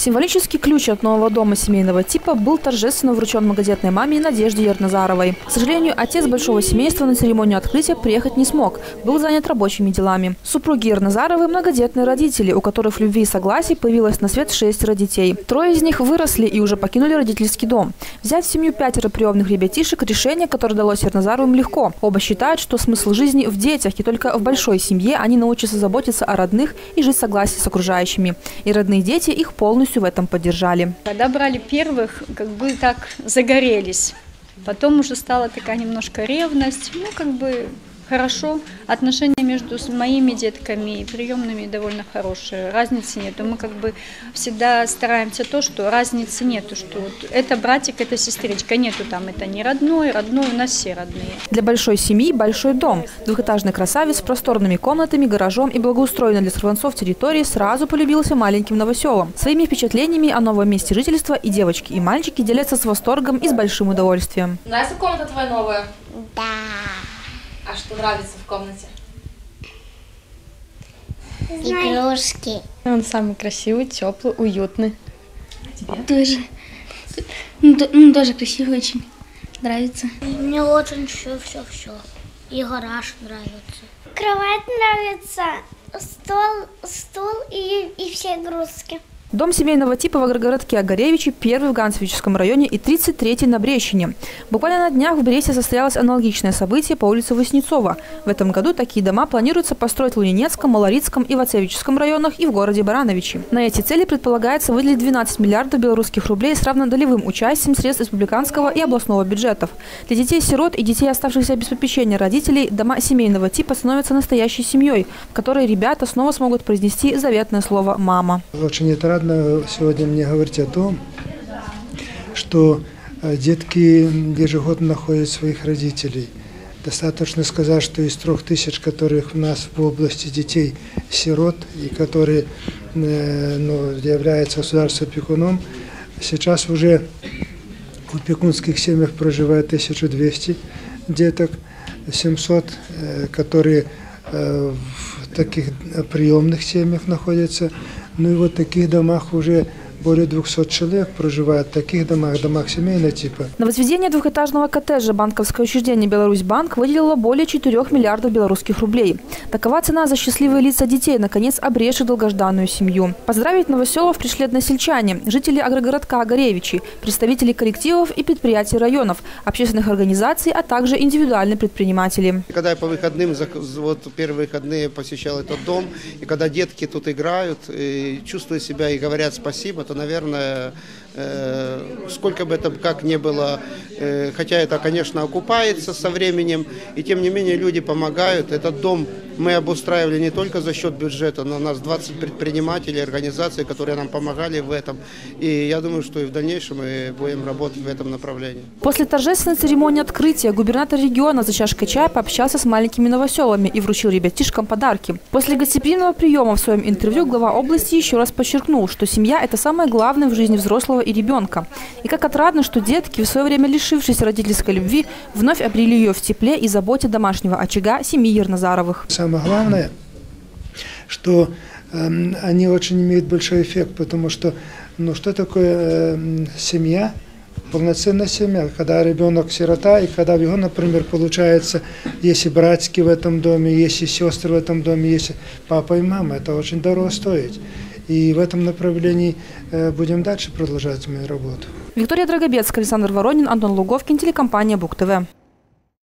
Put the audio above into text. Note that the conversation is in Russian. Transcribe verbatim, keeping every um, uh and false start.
Символический ключ от нового дома семейного типа был торжественно вручен многодетной маме Надежде Ерназаровой. К сожалению, отец большого семейства на церемонию открытия приехать не смог, был занят рабочими делами. Супруги Ерназаровы – многодетные родители, у которых в любви и согласии появилось на свет шестеро детей. Трое из них выросли и уже покинули родительский дом. Взять в семью пятеро приемных ребятишек – решение, которое далось Ерназаровым легко. Оба считают, что смысл жизни в детях, и только в большой семье они научатся заботиться о родных и жить в согласии с окружающими. И родные дети их полностью в этом поддержали. Когда брали первых, как бы так загорелись. Потом уже стала такая немножко ревность. Ну, как бы хорошо. Отношения между моими детками и приемными довольно хорошие. Разницы нету. Мы как бы всегда стараемся то, что разницы нету. Что вот это братик, это сестричка. Нету там, это не родной, родной, у нас все родные. Для большой семьи большой дом. Двухэтажный красавец с просторными комнатами, гаражом и благоустроенной для сорванцов территории сразу полюбился маленьким новоселом. Своими впечатлениями о новом месте жительства и девочки, и мальчики делятся с восторгом и с большим удовольствием. Нравится комната твоя новая? Да. А что нравится в комнате? Игрушки. Он самый красивый, теплый, уютный. А тебе? Тоже. Ну, то, ну, тоже красивый очень. Нравится. Мне очень все-все-все. И гараж нравится. Кровать нравится, стол, стул и, и все игрушки. Дом семейного типа в агрогородке Огаревичи первый в Ганцевическом районе и тридцать третий на Брещине. Буквально на днях в Бресте состоялось аналогичное событие по улице Васнецова. В этом году такие дома планируется построить в Лунинецком, Малорицком и Вацевическом районах и в городе Барановичи. На эти цели предполагается выделить двенадцать миллиардов белорусских рублей с равнодолевым участием средств республиканского и областного бюджетов. Для детей-сирот и детей, оставшихся без попечения родителей, дома семейного типа становятся настоящей семьей, в которой ребята снова смогут произнести заветное слово «мама». Очень отрадно сегодня мне говорить о том, что детки ежегодно находят своих родителей. Достаточно сказать, что из трех тысяч, которых у нас в области детей-сирот, и которые ну, являются государственным опекуном, сейчас уже в опекунских семьях проживает тысяча двести деток, семьсот, которые в таких приемных семьях находятся. Ну и вот в таких домах уже более двухсот человек проживают, в таких домах, домах семейного типа. На возведение двухэтажного коттеджа банковское учреждение «Беларусьбанк» выделило более четырёх миллиардов белорусских рублей. Такова цена за счастливые лица детей, наконец обретших долгожданную семью. Поздравить новоселов пришли односельчане, жители агрогородка Огаревичи, представители коллективов и предприятий районов, общественных организаций, а также индивидуальные предприниматели. Когда я по выходным, вот первые выходные посещал этот дом, и когда детки тут играют, и чувствуют себя и говорят спасибо, то, наверное, э, сколько бы это как ни было, э, хотя это, конечно, окупается со временем, и тем не менее люди помогают. Этот дом мы обустраивали не только за счет бюджета, но у нас двадцать предпринимателей, организаций, которые нам помогали в этом. И я думаю, что и в дальнейшем мы будем работать в этом направлении. После торжественной церемонии открытия губернатор региона за чашкой чая пообщался с маленькими новоселами и вручил ребятишкам подарки. После гостеприимного приема в своем интервью глава области еще раз подчеркнул, что семья – это самое главное в жизни взрослого и ребенка. И как отрадно, что детки, в свое время лишившись родительской любви, вновь обрели ее в тепле и заботе домашнего очага семьи Ерназаровых. Самое главное, что э, они очень имеют большой эффект, потому что, ну, что такое э, семья, полноценная семья, когда ребенок сирота, и когда его, например, получается, есть и братики в этом доме, есть и сестры в этом доме, есть папа и мама, это очень дорого стоит. И в этом направлении э, будем дальше продолжать мою работу. Виктория Драгобецкая, Александр Воронин, Антон Луговкин, телекомпания Бук ТВ.